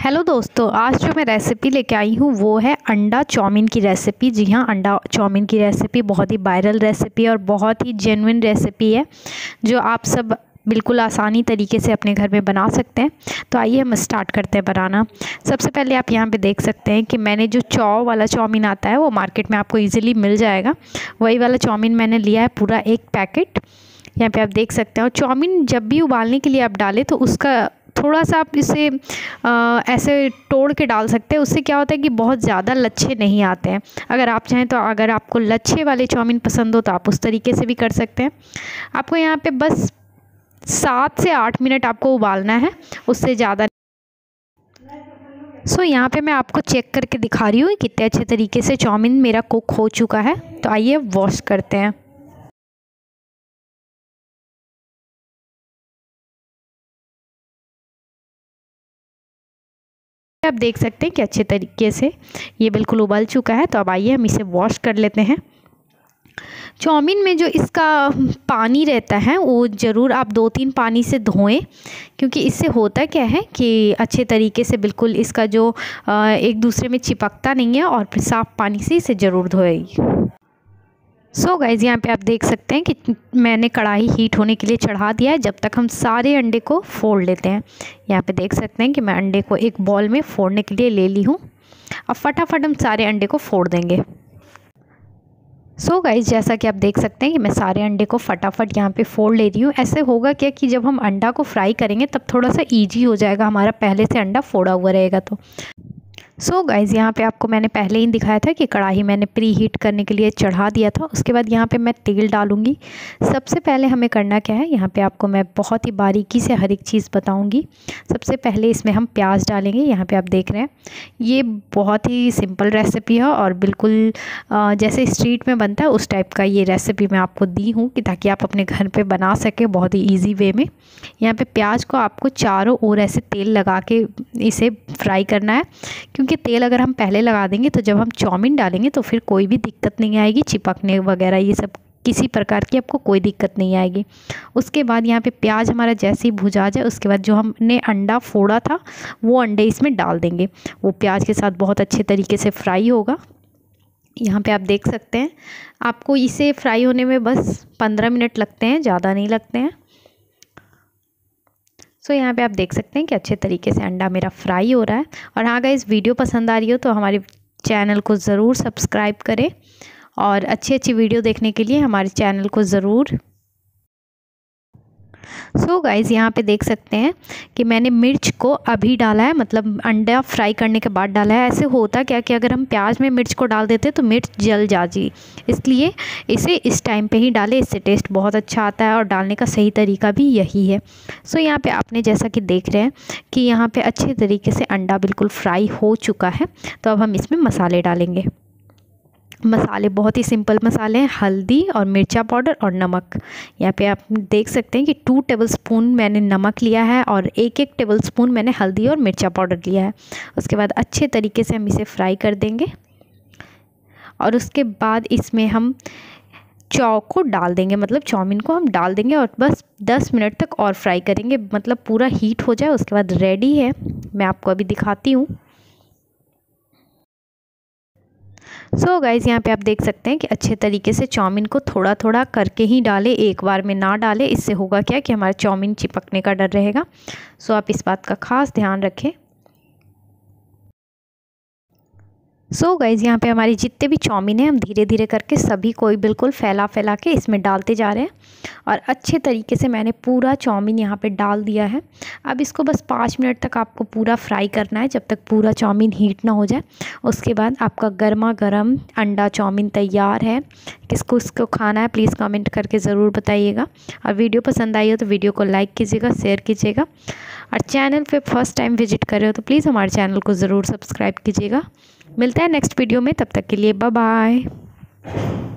Hello दोस्तों, आज जो मैं रेसिपी लेके आई हूँ वो है अंडा चाउमीन की रेसिपी। जी हाँ, अंडा चाउमीन की रेसिपी बहुत ही वायरल रेसिपी और बहुत ही जेन्युइन रेसिपी है जो आप सब बिल्कुल आसानी तरीके से अपने घर में बना सकते हैं। तो आइए हम स्टार्ट करते हैं बनाना। सबसे पहले आप यहाँ पे देख सकते हैं कि मैंने जो चाव वाला चाउमीन आता है वो मार्केट में आपको ईजिली मिल जाएगा। वही वाला चाउमीन मैंने लिया है, पूरा एक पैकेट। यहाँ पे आप देख सकते हैं। और चाउमीन जब भी उबालने के लिए आप डालें तो उसका थोड़ा सा आप इसे ऐसे तोड़ के डाल सकते हैं। उससे क्या होता है कि बहुत ज़्यादा लच्छे नहीं आते हैं। अगर आप चाहें तो अगर आपको लच्छे वाले चाउमीन पसंद हो तो आप उस तरीके से भी कर सकते हैं। आपको यहाँ पे बस 7 से 8 मिनट आपको उबालना है, उससे ज़्यादा। यहाँ पे मैं आपको चेक करके दिखा रही हूँ कितने अच्छे तरीके से चाउमीन मेरा कुक हो चुका है। तो आइए वॉश करते हैं। आप देख सकते हैं कि अच्छे तरीके से ये बिल्कुल उबल चुका है। तो अब आइए हम इसे वॉश कर लेते हैं। चाउमीन में जो इसका पानी रहता है वो ज़रूर आप 2-3 पानी से धोएं, क्योंकि इससे होता क्या है कि अच्छे तरीके से बिल्कुल इसका जो एक दूसरे में चिपकता नहीं है। और फिर साफ़ पानी से इसे ज़रूर धोएं। गाइज़, यहाँ पे आप देख सकते हैं कि मैंने कढ़ाई हीट होने के लिए चढ़ा दिया है। जब तक हम सारे अंडे को फोड़ लेते हैं। यहाँ पे देख सकते हैं कि मैं अंडे को एक बॉल में फोड़ने के लिए ले ली हूँ। अब फटाफट हम सारे अंडे को फोड़ देंगे। गाइज़, जैसा कि आप देख सकते हैं कि मैं सारे अंडे को फटाफट यहाँ पे फोड़ ले रही हूँ। ऐसे होगा क्या कि जब हम अंडा को फ्राई करेंगे तब थोड़ा सा ईजी हो जाएगा, हमारा पहले से अंडा फोड़ा हुआ रहेगा तो। गाइज़, यहाँ पे आपको मैंने पहले ही दिखाया था कि कढ़ाई मैंने प्री हीट करने के लिए चढ़ा दिया था। उसके बाद यहाँ पे मैं तेल डालूँगी। सबसे पहले हमें करना क्या है, यहाँ पे आपको मैं बहुत ही बारीकी से हर एक चीज़ बताऊँगी। सबसे पहले इसमें हम प्याज डालेंगे। यहाँ पे आप देख रहे हैं ये बहुत ही सिंपल रेसिपी है और बिल्कुल जैसे स्ट्रीट में बनता है उस टाइप का ये रेसिपी मैं आपको दी हूँ कि ताकि आप अपने घर पर बना सकें बहुत ही ईजी वे में। यहाँ पर प्याज को आपको चारों ओर ऐसे तेल लगा के इसे फ्राई करना है, क्योंकि तेल अगर हम पहले लगा देंगे तो जब हम चाउमीन डालेंगे तो फिर कोई भी दिक्कत नहीं आएगी, चिपकने वगैरह ये सब किसी प्रकार की आपको कोई दिक्कत नहीं आएगी। उसके बाद यहाँ पे प्याज हमारा जैसे ही भुजा जाए उसके बाद जो हमने अंडा फोड़ा था वो अंडे इसमें डाल देंगे। वो प्याज के साथ बहुत अच्छे तरीके से फ्राई होगा। यहाँ पे आप देख सकते हैं आपको इसे फ्राई होने में बस 15 मिनट लगते हैं, ज़्यादा नहीं लगते हैं। यहाँ पे आप देख सकते हैं कि अच्छे तरीके से अंडा मेरा फ्राई हो रहा है। और हाँ गाइस, वीडियो पसंद आ रही हो तो हमारे चैनल को ज़रूर सब्सक्राइब करें और अच्छी अच्छी वीडियो देखने के लिए हमारे चैनल को ज़रूर। गाइज़, यहाँ पे देख सकते हैं कि मैंने मिर्च को अभी डाला है, मतलब अंडा फ्राई करने के बाद डाला है। ऐसे होता क्या कि अगर हम प्याज में मिर्च को डाल देते तो मिर्च जल जाती, इसलिए इसे इस टाइम पे ही डालें, इससे टेस्ट बहुत अच्छा आता है और डालने का सही तरीका भी यही है। यहाँ पे आपने जैसा कि देख रहे हैं कि यहाँ पे अच्छे तरीके से अंडा बिल्कुल फ्राई हो चुका है। तो अब हम इसमें मसाले डालेंगे। मसाले बहुत ही सिंपल मसाले हैं, हल्दी और मिर्चा पाउडर और नमक। यहाँ पे आप देख सकते हैं कि 2 टेबलस्पून मैंने नमक लिया है और 1-1 टेबलस्पून मैंने हल्दी और मिर्चा पाउडर लिया है। उसके बाद अच्छे तरीके से हम इसे फ्राई कर देंगे और उसके बाद इसमें हम चाव को डाल देंगे, मतलब चाउमीन को हम डाल देंगे और बस 10 मिनट तक और फ्राई करेंगे, मतलब पूरा हीट हो जाए। उसके बाद रेडी है, मैं आपको अभी दिखाती हूँ। गाइज़, यहाँ पे आप देख सकते हैं कि अच्छे तरीके से चाउमीन को थोड़ा थोड़ा करके ही डालें, एक बार में ना डालें। इससे होगा क्या कि हमारा चाउमीन चिपकने का डर रहेगा। आप इस बात का खास ध्यान रखें। गाइज़, यहाँ पे हमारी जितने भी चाउमीन है हम धीरे धीरे करके सभी कोई बिल्कुल फैला फैला के इसमें डालते जा रहे हैं और अच्छे तरीके से मैंने पूरा चाउमीन यहाँ पे डाल दिया है। अब इसको बस 5 मिनट तक आपको पूरा फ्राई करना है, जब तक पूरा चाउमीन हीट ना हो जाए। उसके बाद आपका गर्मा गर्म अंडा चाउमीन तैयार है। किसको इसको खाना है प्लीज़ कमेंट करके ज़रूर बताइएगा। और वीडियो पसंद आई हो तो वीडियो को लाइक कीजिएगा, शेयर कीजिएगा। और चैनल पे फर्स्ट टाइम विजिट कर रहे हो तो प्लीज़ हमारे चैनल को ज़रूर सब्सक्राइब कीजिएगा। मिलता है नेक्स्ट वीडियो में, तब तक के लिए बाय बाय।